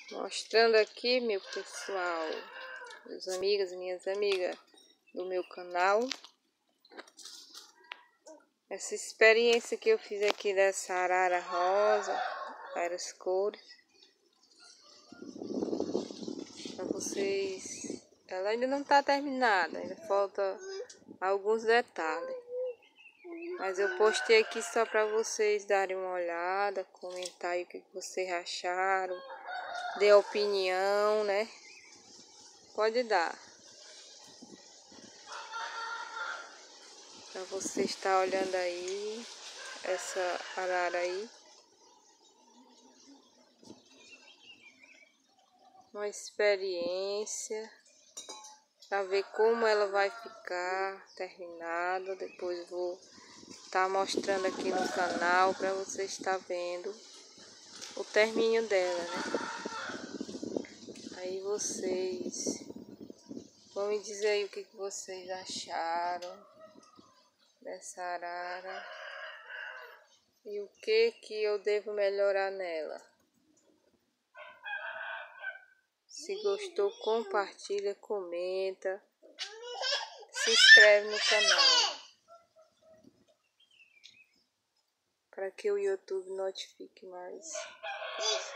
Mostrando aqui, meu pessoal, meus amigos, minhas amigas do meu canal, essa experiência que eu fiz aqui dessa arara rosa, várias cores, para vocês. Ela ainda não está terminada, ainda falta alguns detalhes, mas eu postei aqui só para vocês darem uma olhada, comentar aí o que vocês acharam, dê opinião, né? Pode dar. Para você estar olhando aí, essa arara aí. Uma experiência. Para ver como ela vai ficar terminada. Depois vou estar mostrando aqui no canal para você estar vendo o término dela, né? Aí vocês vão me dizer aí o que vocês acharam dessa arara e o que eu devo melhorar nela. Se gostou, compartilha, comenta, se inscreve no canal para que o YouTube notifique mais.